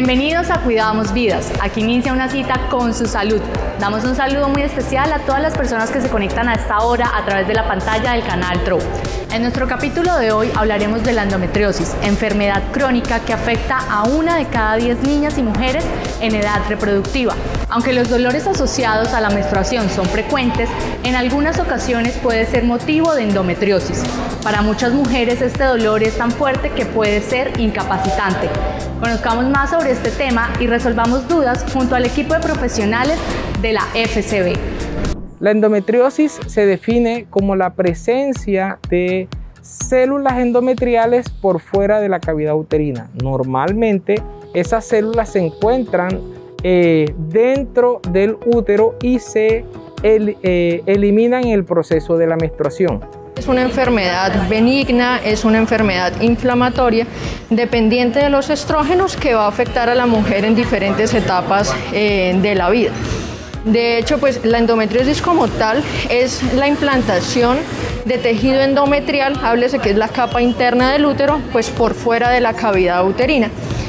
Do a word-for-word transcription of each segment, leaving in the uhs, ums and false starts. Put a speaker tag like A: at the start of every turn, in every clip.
A: Bienvenidos a Cuidamos Vidas. Aquí inicia una cita con su salud. Damos un saludo muy especial a todas las personas que se conectan a esta hora a través de la pantalla del canal Tro. En nuestro capítulo de hoy hablaremos de la endometriosis, enfermedad crónica que afecta a una de cada diez niñas y mujeres en edad reproductiva. Aunque los dolores asociados a la menstruación son frecuentes, en algunas ocasiones puede ser motivo de endometriosis. Para muchas mujeres este dolor es tan fuerte que puede ser incapacitante. Conozcamos más sobre este tema y resolvamos dudas junto al equipo de profesionales de la F C B.
B: La endometriosis se define como la presencia de células endometriales por fuera de la cavidad uterina. Normalmente esas células se encuentran eh, dentro del útero y se el, eh, eliminan en el proceso de la menstruación.
C: Es una enfermedad benigna, es una enfermedad inflamatoria dependiente de los estrógenos que va a afectar a la mujer en diferentes etapas eh, de la vida. De hecho, pues la endometriosis como tal es la implantación de tejido endometrial, háblese que es la capa interna del útero, pues por fuera de la cavidad uterina.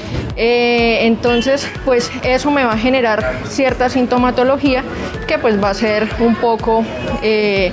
C: Eh, entonces, pues eso me va a generar cierta sintomatología que pues va a ser un poco eh,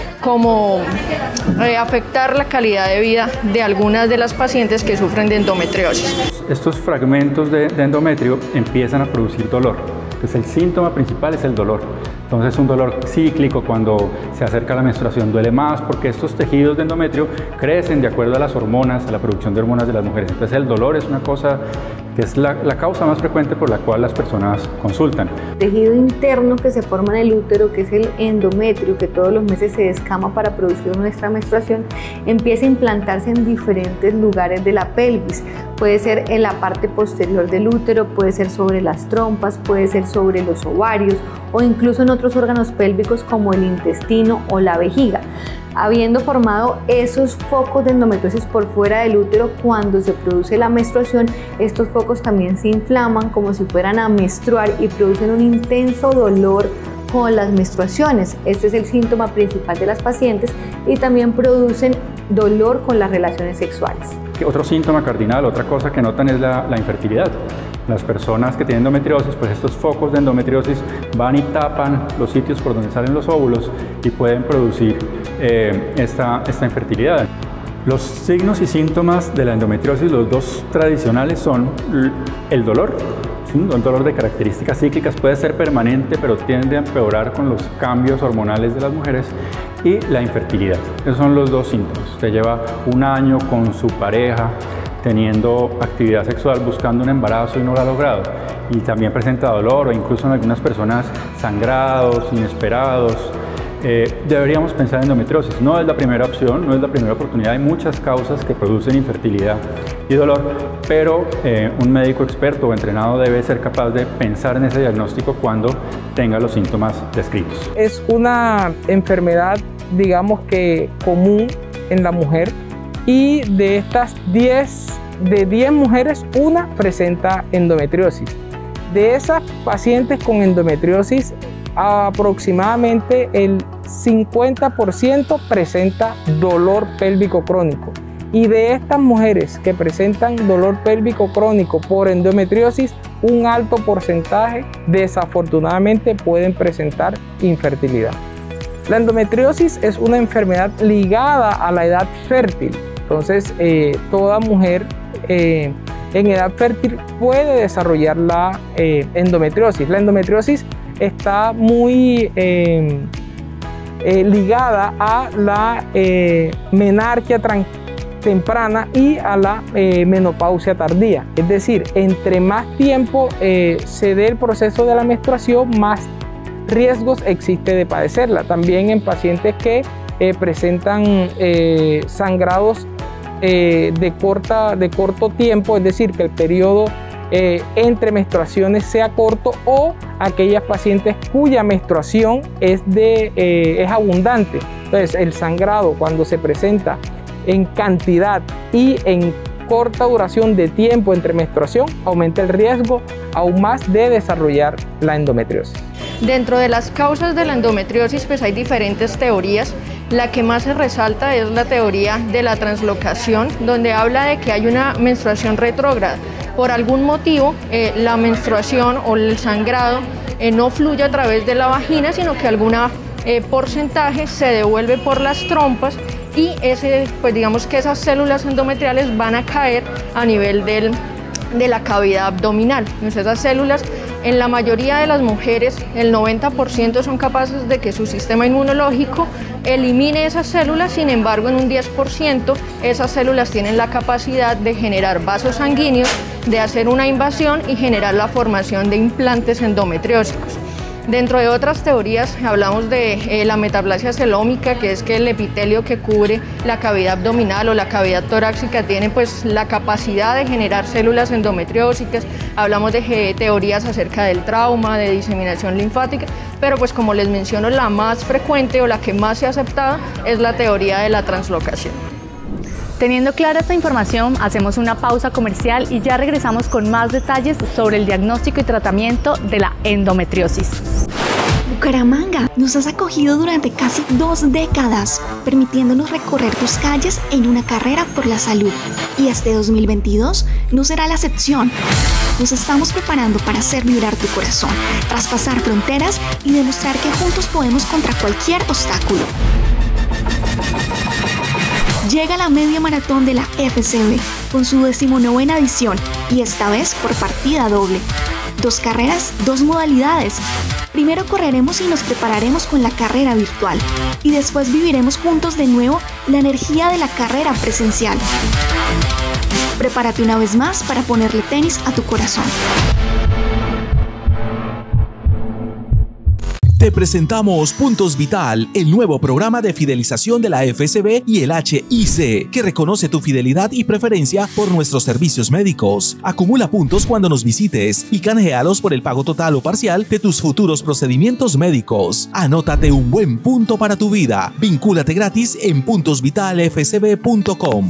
C: como eh, afectar la calidad de vida de algunas de las pacientes que sufren de endometriosis.
D: Estos fragmentos de, de endometrio empiezan a producir dolor. Entonces el síntoma principal es el dolor. Entonces un dolor cíclico, cuando se acerca la menstruación duele más porque estos tejidos de endometrio crecen de acuerdo a las hormonas, a la producción de hormonas de las mujeres. Entonces el dolor es una cosa que es la, la causa más frecuente por la cual las personas consultan.
E: Tejido interno que se forma en el útero, que es el endometrio, que todos los meses se descama para producir nuestra menstruación, empieza a implantarse en diferentes lugares de la pelvis. Puede ser en la parte posterior del útero, puede ser sobre las trompas, puede ser sobre los ovarios o incluso en otros órganos pélvicos como el intestino o la vejiga. Habiendo formado esos focos de endometriosis por fuera del útero, cuando se produce la menstruación, estos focos también se inflaman como si fueran a menstruar y producen un intenso dolor con las menstruaciones. Este es el síntoma principal de las pacientes y también producen dolor con las relaciones sexuales.
D: Otro síntoma cardinal, otra cosa que notan es la, la infertilidad. Las personas que tienen endometriosis, pues estos focos de endometriosis van y tapan los sitios por donde salen los óvulos y pueden producir eh, esta, esta infertilidad. Los signos y síntomas de la endometriosis, los dos tradicionales, son el dolor. Un dolor de características cíclicas, puede ser permanente, pero tiende a empeorar con los cambios hormonales de las mujeres, y la infertilidad. Esos son los dos síntomas. Usted lleva un año con su pareja teniendo actividad sexual, buscando un embarazo y no lo ha logrado, y también presenta dolor o incluso en algunas personas sangrados inesperados. Eh, deberíamos pensar en endometriosis. No es la primera opción, no es la primera oportunidad. Hay muchas causas que producen infertilidad y dolor, pero eh, un médico experto o entrenado debe ser capaz de pensar en ese diagnóstico cuando tenga los síntomas descritos.
B: Es una enfermedad, digamos que común en la mujer, y de estas diez, de diez mujeres, una presenta endometriosis. De esas pacientes con endometriosis, aproximadamente el cincuenta por ciento presenta dolor pélvico crónico, y de estas mujeres que presentan dolor pélvico crónico por endometriosis, un alto porcentaje desafortunadamente pueden presentar infertilidad. La endometriosis es una enfermedad ligada a la edad fértil, entonces eh, toda mujer eh, en edad fértil puede desarrollar la eh, endometriosis. La endometriosis está muy eh, eh, ligada a la eh, menarquia temprana y a la eh, menopausia tardía. Es decir, entre más tiempo eh, se dé el proceso de la menstruación, más riesgos existe de padecerla. También en pacientes que eh, presentan eh, sangrados eh, de, corta, de corto tiempo, es decir, que el periodo Eh, entre menstruaciones sea corto, o aquellas pacientes cuya menstruación es, de, eh, es abundante. Entonces el sangrado, cuando se presenta en cantidad y en corta duración de tiempo entre menstruación, aumenta el riesgo aún más de desarrollar la endometriosis.
C: Dentro de las causas de la endometriosis pues hay diferentes teorías. La que más se resalta es la teoría de la translocación, donde habla de que hay una menstruación retrógrada. por algún motivo eh, la menstruación o el sangrado eh, no fluye a través de la vagina, sino que algún eh, porcentaje se devuelve por las trompas y ese, pues digamos que esas células endometriales van a caer a nivel del, de la cavidad abdominal. Entonces esas células, en la mayoría de las mujeres, el noventa por ciento son capaces de que su sistema inmunológico elimine esas células, sin embargo en un diez por ciento esas células tienen la capacidad de generar vasos sanguíneos, de hacer una invasión y generar la formación de implantes endometriósicos. Dentro de otras teorías hablamos de eh, la metaplasia celómica, que es que el epitelio que cubre la cavidad abdominal o la cavidad torácica tiene pues la capacidad de generar células endometriósicas. Hablamos de eh, teorías acerca del trauma, de diseminación linfática, pero pues como les menciono, la más frecuente o la que más se ha aceptado es la teoría de la translocación.
A: Teniendo clara esta información, hacemos una pausa comercial y ya regresamos con más detalles sobre el diagnóstico y tratamiento de la endometriosis.
F: Bucaramanga, nos has acogido durante casi dos décadas, permitiéndonos recorrer tus calles en una carrera por la salud. Y este dos mil veintidós no será la excepción. Nos estamos preparando para hacer vibrar tu corazón, traspasar fronteras y demostrar que juntos podemos contra cualquier obstáculo. Llega la media maratón de la F C B con su decimonovena edición y esta vez por partida doble. Dos carreras, dos modalidades. Primero correremos y nos prepararemos con la carrera virtual y después viviremos juntos de nuevo la energía de la carrera presencial. Prepárate una vez más para ponerle tenis a tu corazón.
G: Te presentamos Puntos Vital, el nuevo programa de fidelización de la F C B y el H I C, que reconoce tu fidelidad y preferencia por nuestros servicios médicos. Acumula puntos cuando nos visites y canjealos por el pago total o parcial de tus futuros procedimientos médicos. Anótate un buen punto para tu vida. Vincúlate gratis en puntos vital f c b punto com.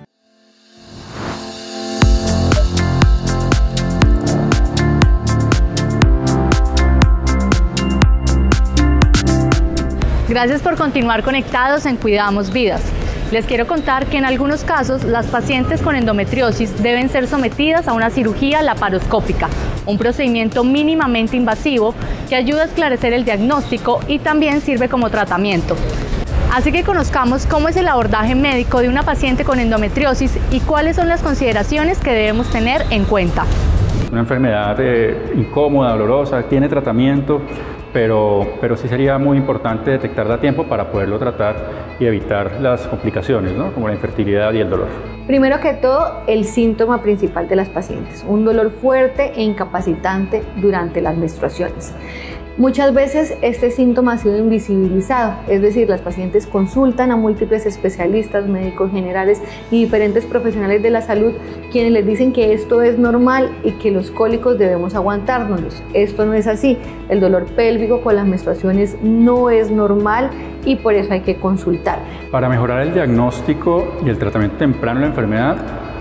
A: Gracias por continuar conectados en Cuidamos Vidas. Les quiero contar que en algunos casos las pacientes con endometriosis deben ser sometidas a una cirugía laparoscópica, un procedimiento mínimamente invasivo que ayuda a esclarecer el diagnóstico y también sirve como tratamiento. Así que conozcamos cómo es el abordaje médico de una paciente con endometriosis y cuáles son las consideraciones que debemos tener en cuenta.
D: Una enfermedad eh, incómoda, dolorosa, tiene tratamiento, pero, pero sí sería muy importante detectarla a tiempo para poderlo tratar y evitar las complicaciones, ¿no? Como la infertilidad y el dolor.
E: Primero que todo, el síntoma principal de las pacientes, un dolor fuerte e incapacitante durante las menstruaciones. Muchas veces este síntoma ha sido invisibilizado, es decir, las pacientes consultan a múltiples especialistas, médicos generales y diferentes profesionales de la salud, quienes les dicen que esto es normal y que los cólicos debemos aguantárnoslos. Esto no es así, el dolor pélvico con las menstruaciones no es normal y por eso hay que consultar.
D: Para mejorar el diagnóstico y el tratamiento temprano de la enfermedad,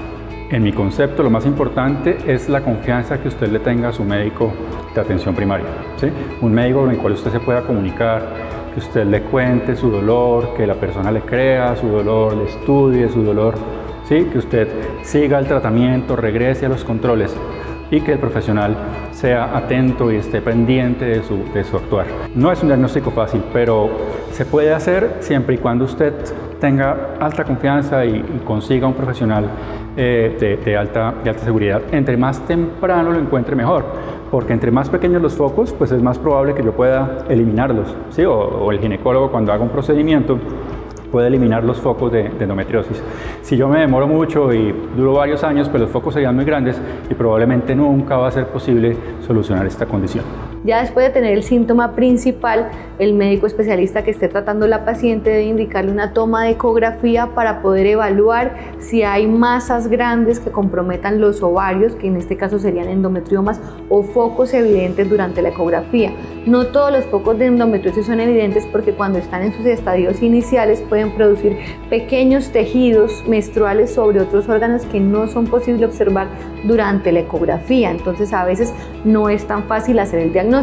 D: en mi concepto, lo más importante es la confianza que usted le tenga a su médico de atención primaria, ¿sí? Un médico con el cual usted se pueda comunicar, que usted le cuente su dolor, que la persona le crea su dolor, le estudie su dolor, ¿sí? Que usted siga el tratamiento, regrese a los controles y que el profesional sea atento y esté pendiente de su, de su actuar. No es un diagnóstico fácil, pero se puede hacer siempre y cuando usted tenga alta confianza y, y consiga un profesional eh, de, de, alta, de alta seguridad. Entre más temprano lo encuentre, mejor, porque entre más pequeños los focos, pues es más probable que yo pueda eliminarlos, ¿sí? o, o el ginecólogo cuando haga un procedimiento puede eliminar los focos de, de endometriosis. Si yo me demoro mucho y duro varios años, pues los focos serían muy grandes y probablemente nunca va a ser posible solucionar esta condición.
E: Ya después de tener el síntoma principal, el médico especialista que esté tratando la paciente debe indicarle una toma de ecografía para poder evaluar si hay masas grandes que comprometan los ovarios, que en este caso serían endometriomas, o focos evidentes durante la ecografía. No todos los focos de endometriosis son evidentes porque cuando están en sus estadios iniciales pueden producir pequeños tejidos menstruales sobre otros órganos que no son posibles observar durante la ecografía. Entonces a veces no es tan fácil hacer el diagnóstico.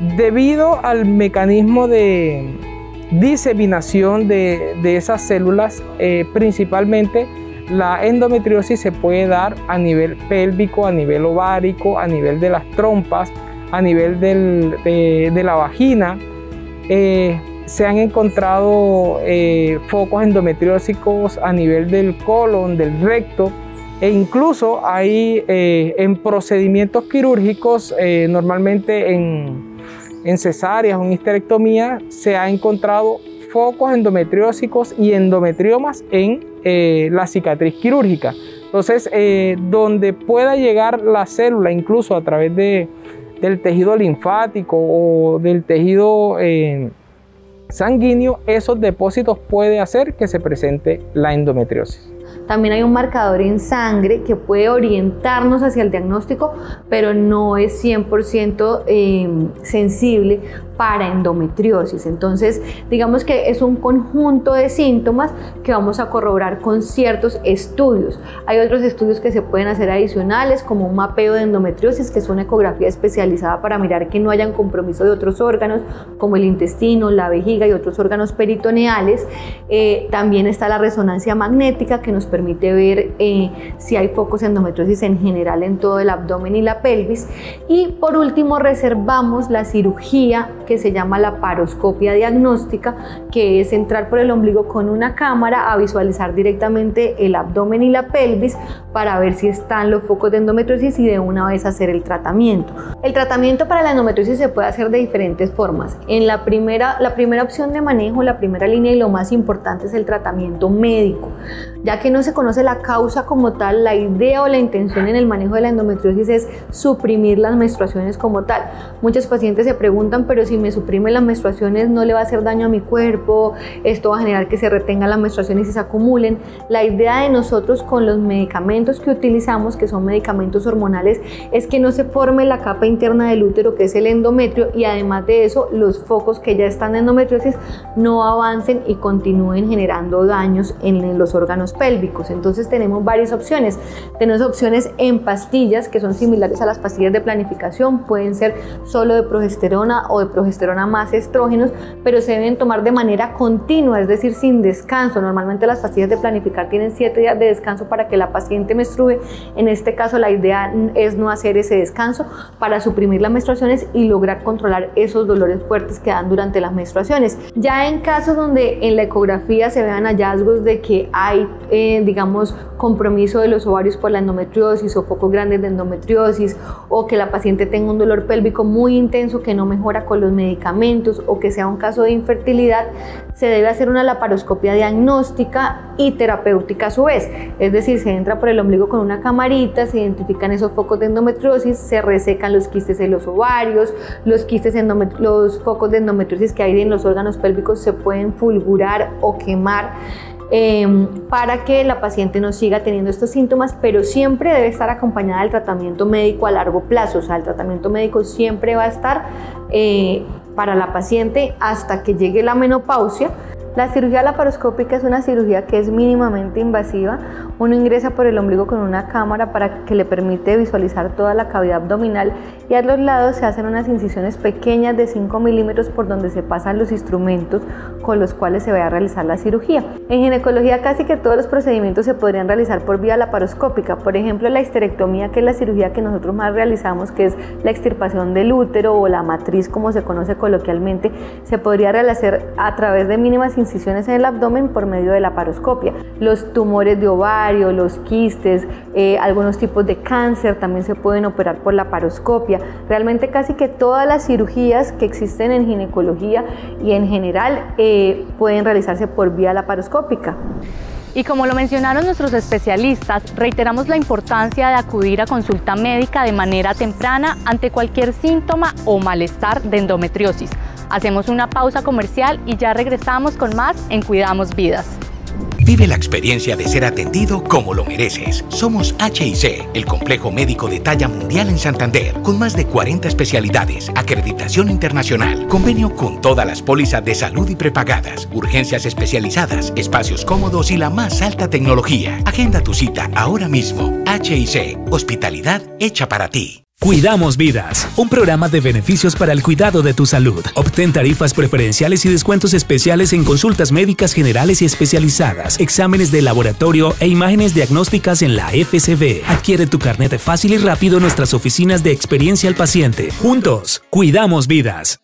B: Debido al mecanismo de diseminación de, de esas células, eh, principalmente la endometriosis se puede dar a nivel pélvico, a nivel ovárico, a nivel de las trompas, a nivel del, de, de la vagina. Eh, se han encontrado eh, focos endometriósicos a nivel del colon, del recto, e incluso hay eh, en procedimientos quirúrgicos, eh, normalmente en, en cesáreas o en histerectomía, se ha encontrado focos endometriósicos y endometriomas en eh, la cicatriz quirúrgica. Entonces, eh, donde pueda llegar la célula, incluso a través de, del tejido linfático o del tejido eh, sanguíneo, esos depósitos puede hacer que se presente la endometriosis.
E: También hay un marcador en sangre que puede orientarnos hacia el diagnóstico, pero no es cien por ciento eh, sensible para endometriosis. Entonces, digamos que es un conjunto de síntomas que vamos a corroborar con ciertos estudios. Hay otros estudios que se pueden hacer adicionales, como un mapeo de endometriosis, que es una ecografía especializada para mirar que no hayan compromiso de otros órganos, como el intestino, la vejiga y otros órganos peritoneales. Eh, también está la resonancia magnética, que nos permite ver eh, si hay focos de endometriosis en general en todo el abdomen y la pelvis. Y por último, reservamos la cirugía que se llama la paroscopia diagnóstica, que es entrar por el ombligo con una cámara a visualizar directamente el abdomen y la pelvis para ver si están los focos de endometriosis y de una vez hacer el tratamiento. El tratamiento para la endometriosis se puede hacer de diferentes formas. En la primera, la primera opción de manejo, la primera línea y lo más importante es el tratamiento médico. Ya que no se conoce la causa como tal, la idea o la intención en el manejo de la endometriosis es suprimir las menstruaciones como tal. Muchos pacientes se preguntan, pero si me suprime las menstruaciones, ¿no le va a hacer daño a mi cuerpo? Esto va a generar que se retengan las menstruaciones y se acumulen. La idea de nosotros con los medicamentos que utilizamos, que son medicamentos hormonales, es que no se forme la capa interna del útero, que es el endometrio, y además de eso, los focos que ya están en endometriosis no avancen y continúen generando daños en los órganos pélvicos. Entonces tenemos varias opciones. Tenemos opciones en pastillas, que son similares a las pastillas de planificación, pueden ser solo de progesterona o de progesterona más estrógenos, pero se deben tomar de manera continua, es decir, sin descanso. Normalmente las pastillas de planificar tienen siete días de descanso para que la paciente menstrue. En este caso la idea es no hacer ese descanso para suprimir las menstruaciones y lograr controlar esos dolores fuertes que dan durante las menstruaciones. Ya en casos donde en la ecografía se vean hallazgos de que hay eh, digamos compromiso de los ovarios por la endometriosis o focos grandes de endometriosis, o que la paciente tenga un dolor pélvico muy intenso que no mejora con los medicamentos, o que sea un caso de infertilidad, se debe hacer una laparoscopia diagnóstica y terapéutica a su vez. Es decir, se entra por el ombligo con una camarita, se identifican esos focos de endometriosis, se resecan los quistes en los ovarios, los quistes los focos de endometriosis que hay en los órganos pélvicos se pueden fulgurar o quemar, Eh, para que la paciente no siga teniendo estos síntomas, pero siempre debe estar acompañada del tratamiento médico a largo plazo. O sea, el tratamiento médico siempre va a estar eh, para la paciente hasta que llegue la menopausia. La cirugía laparoscópica es una cirugía que es mínimamente invasiva. Uno ingresa por el ombligo con una cámara para que le permite visualizar toda la cavidad abdominal, y a los lados se hacen unas incisiones pequeñas de cinco milímetros por donde se pasan los instrumentos con los cuales se va a realizar la cirugía. En ginecología casi que todos los procedimientos se podrían realizar por vía laparoscópica. Por ejemplo, la histerectomía, que es la cirugía que nosotros más realizamos, que es la extirpación del útero o la matriz como se conoce coloquialmente, se podría realizar a través de mínimas incisiones en el abdomen por medio de la laparoscopia. Los tumores de ovario, los quistes, eh, algunos tipos de cáncer también se pueden operar por laparoscopia. Realmente casi que todas las cirugías que existen en ginecología y en general eh, pueden realizarse por vía laparoscópica.
A: Y como lo mencionaron nuestros especialistas, reiteramos la importancia de acudir a consulta médica de manera temprana ante cualquier síntoma o malestar de endometriosis. Hacemos una pausa comercial y ya regresamos con más en Cuidamos Vidas.
H: Vive la experiencia de ser atendido como lo mereces. Somos H I C, el complejo médico de talla mundial en Santander, con más de cuarenta especialidades, acreditación internacional, convenio con todas las pólizas de salud y prepagadas, urgencias especializadas, espacios cómodos y la más alta tecnología. Agenda tu cita ahora mismo. H I C, hospitalidad hecha para ti.
I: Cuidamos Vidas, un programa de beneficios para el cuidado de tu salud. Obtén tarifas preferenciales y descuentos especiales en consultas médicas generales y especializadas, exámenes de laboratorio e imágenes diagnósticas en la F C B. Adquiere tu carnet fácil y rápido en nuestras oficinas de experiencia al paciente. Juntos, cuidamos vidas.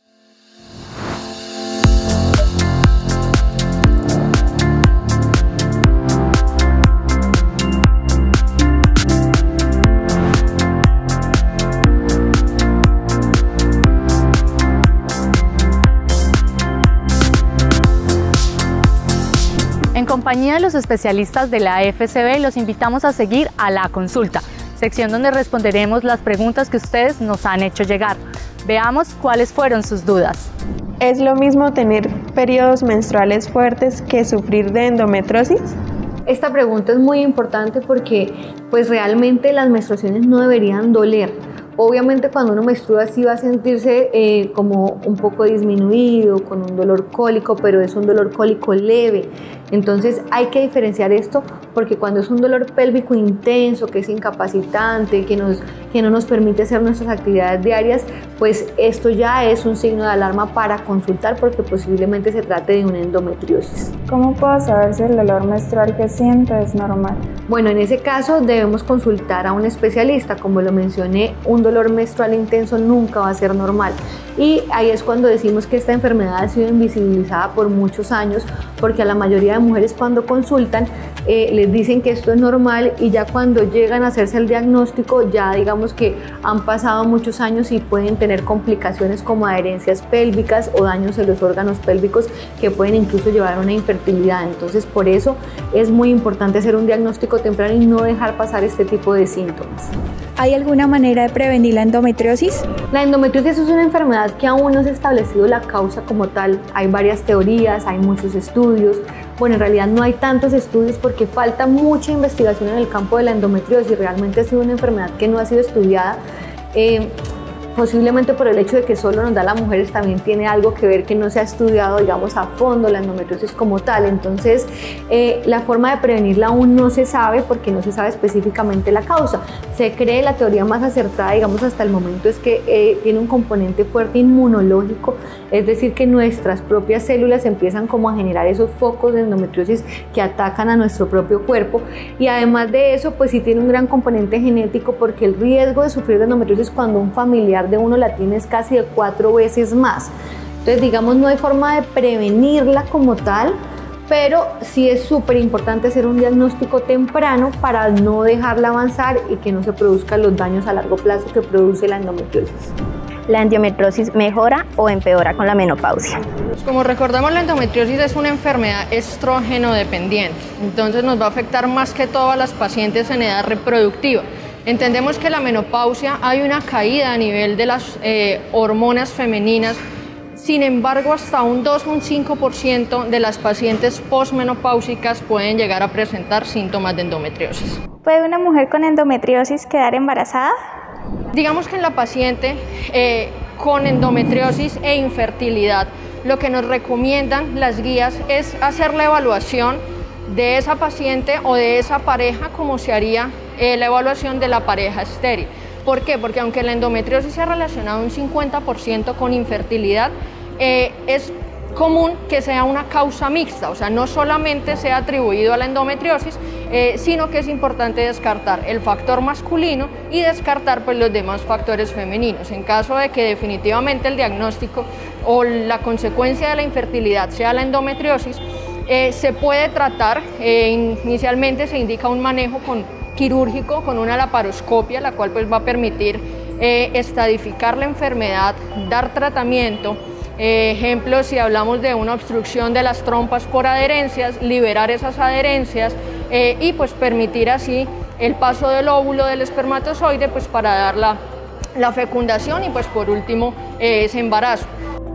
A: En compañía de los especialistas de la F C B, los invitamos a seguir a La Consulta, sección donde responderemos las preguntas que ustedes nos han hecho llegar. Veamos cuáles fueron sus dudas.
J: ¿Es lo mismo tener periodos menstruales fuertes que sufrir de endometriosis?
E: Esta pregunta es muy importante porque pues realmente las menstruaciones no deberían doler. Obviamente cuando uno menstrua sí va a sentirse eh, como un poco disminuido, con un dolor cólico, pero es un dolor cólico leve. Entonces hay que diferenciar esto porque cuando es un dolor pélvico intenso, que es incapacitante, que, nos, que no nos permite hacer nuestras actividades diarias, pues esto ya es un signo de alarma para consultar porque posiblemente se trate de una endometriosis.
J: ¿Cómo puedo saber si el dolor menstrual que siento es normal?
E: Bueno, en ese caso debemos consultar a un especialista. Como lo mencioné, un dolor menstrual intenso nunca va a ser normal. Y ahí es cuando decimos que esta enfermedad ha sido invisibilizada por muchos años, porque a la mayoría de mujeres cuando consultan eh, les dicen que esto es normal y ya cuando llegan a hacerse el diagnóstico ya digamos que han pasado muchos años y pueden tener complicaciones como adherencias pélvicas o daños en los órganos pélvicos que pueden incluso llevar a una infertilidad. Entonces por eso es muy importante hacer un diagnóstico temprano y no dejar pasar este tipo de síntomas.
K: ¿Hay alguna manera de prevenir la endometriosis?
E: La endometriosis es una enfermedad que aún no se ha establecido la causa como tal. Hay varias teorías, hay muchos estudios. Bueno, en realidad no hay tantos estudios porque falta mucha investigación en el campo de la endometriosis. Realmente ha sido una enfermedad que no ha sido estudiada. Eh, Posiblemente por el hecho de que solo nos da a las mujeres también tiene algo que ver que no se ha estudiado, digamos, a fondo la endometriosis como tal. Entonces, eh, la forma de prevenirla aún no se sabe porque no se sabe específicamente la causa. Se cree la teoría más acertada, digamos, hasta el momento es que eh, tiene un componente fuerte inmunológico, es decir, que nuestras propias células empiezan como a generar esos focos de endometriosis que atacan a nuestro propio cuerpo. Y además de eso, pues sí tiene un gran componente genético porque el riesgo de sufrir de endometriosis cuando un familiar de uno la tiene es casi de cuatro veces más. Entonces, digamos, no hay forma de prevenirla como tal, pero sí es súper importante hacer un diagnóstico temprano para no dejarla avanzar y que no se produzcan los daños a largo plazo que produce la endometriosis.
L: ¿La endometriosis mejora o empeora con la menopausia?
C: Como recordamos, la endometriosis es una enfermedad estrógeno dependiente, entonces nos va a afectar más que todo a las pacientes en edad reproductiva. Entendemos que en la menopausia hay una caída a nivel de las eh, hormonas femeninas. Sin embargo, hasta un dos o un cinco por ciento de las pacientes posmenopáusicas pueden llegar a presentar síntomas de endometriosis.
K: ¿Puede una mujer con endometriosis quedar embarazada?
C: Digamos que en la paciente eh, con endometriosis e infertilidad, lo que nos recomiendan las guías es hacer la evaluación de esa paciente o de esa pareja como se haría eh, la evaluación de la pareja estéril. ¿Por qué? Porque aunque la endometriosis se ha relacionado un cincuenta por ciento con infertilidad, eh, es común que sea una causa mixta, o sea, no solamente sea atribuido a la endometriosis, eh, sino que es importante descartar el factor masculino y descartar pues, los demás factores femeninos. En caso de que definitivamente el diagnóstico o la consecuencia de la infertilidad sea la endometriosis, eh, se puede tratar, eh, inicialmente se indica un manejo con, quirúrgico con una laparoscopia, la cual pues, va a permitir eh, estadificar la enfermedad, dar tratamiento. Eh, ejemplo, si hablamos de una obstrucción de las trompas por adherencias, liberar esas adherencias eh, y pues permitir así el paso del óvulo del espermatozoide pues para dar la, la fecundación y pues por último eh, ese embarazo.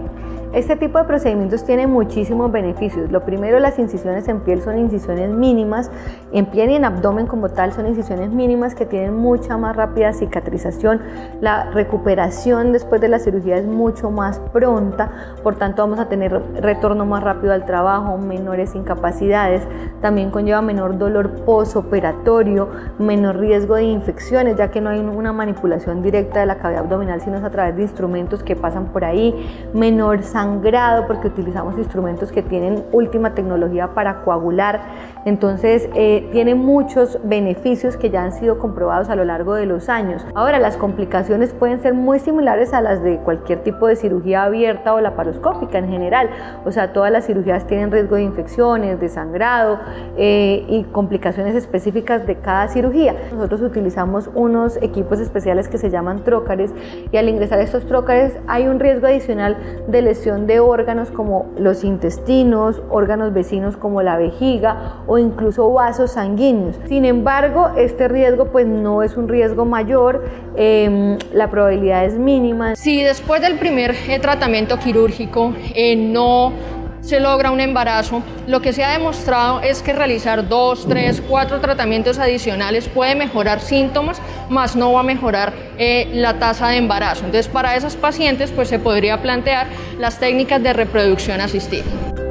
E: Este tipo de procedimientos tiene muchísimos beneficios. Lo primero, las incisiones en piel son incisiones mínimas, en piel y en abdomen como tal son incisiones mínimas que tienen mucha más rápida cicatrización. La recuperación después de la cirugía es mucho más pronta, por tanto vamos a tener retorno más rápido al trabajo, menores incapacidades, también conlleva menor dolor posoperatorio, menor riesgo de infecciones, ya que no hay una manipulación directa de la cavidad abdominal, sino es a través de instrumentos que pasan por ahí, menor sangrado porque utilizamos instrumentos que tienen última tecnología para coagular. Entonces eh, tiene muchos beneficios que ya han sido comprobados a lo largo de los años. Ahora, las complicaciones pueden ser muy similares a las de cualquier tipo de cirugía abierta o laparoscópica en general, o sea, todas las cirugías tienen riesgo de infecciones, de sangrado eh, y complicaciones específicas de cada cirugía. Nosotros utilizamos unos equipos especiales que se llaman trócares, y al ingresar a estos trócares hay un riesgo adicional de lesión de órganos como los intestinos, órganos vecinos como la vejiga o incluso vasos sanguíneos. Sin embargo, este riesgo pues no es un riesgo mayor, eh, la probabilidad es mínima.
C: Si después del primer eh, tratamiento quirúrgico eh, no se logra un embarazo, lo que se ha demostrado es que realizar dos, tres, cuatro tratamientos adicionales puede mejorar síntomas, más no va a mejorar eh, la tasa de embarazo. Entonces, para esas pacientes pues se podría plantear las técnicas de reproducción asistida.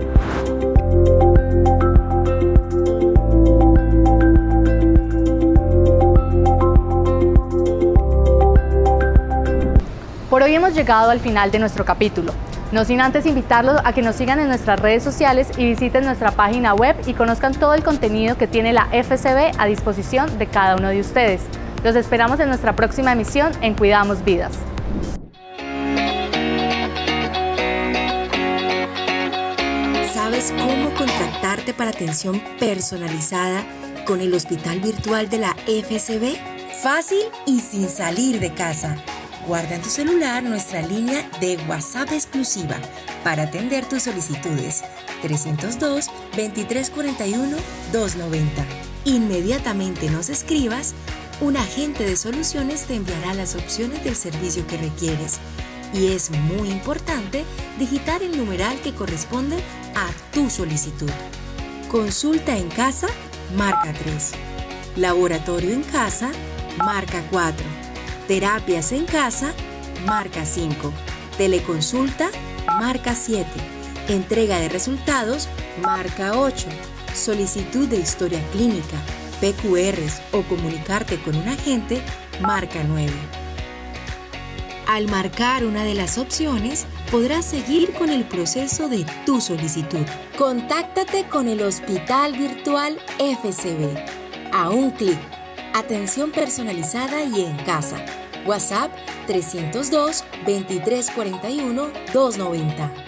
A: Por hoy hemos llegado al final de nuestro capítulo. No sin antes invitarlos a que nos sigan en nuestras redes sociales y visiten nuestra página web y conozcan todo el contenido que tiene la F C B a disposición de cada uno de ustedes. Los esperamos en nuestra próxima emisión en Cuidamos Vidas.
M: ¿Sabes cómo contactarte para atención personalizada con el Hospital Virtual de la F C B? Fácil y sin salir de casa. Guarda en tu celular nuestra línea de WhatsApp exclusiva para atender tus solicitudes trescientos dos, veintitrés cuarenta y uno, doscientos noventa. Inmediatamente nos escribas, un agente de soluciones te enviará las opciones del servicio que requieres. Y es muy importante digitar el numeral que corresponde a tu solicitud. Consulta en casa, marca tres. Laboratorio en casa, marca cuatro. Terapias en casa, marca cinco. Teleconsulta, marca siete. Entrega de resultados, marca ocho. Solicitud de historia clínica, P Q Rs o comunicarte con un agente, marca nueve. Al marcar una de las opciones, podrás seguir con el proceso de tu solicitud. Contáctate con el Hospital Virtual F C B. A un clic. Atención personalizada y en casa. WhatsApp trescientos dos, veintitrés cuarenta y uno, doscientos noventa.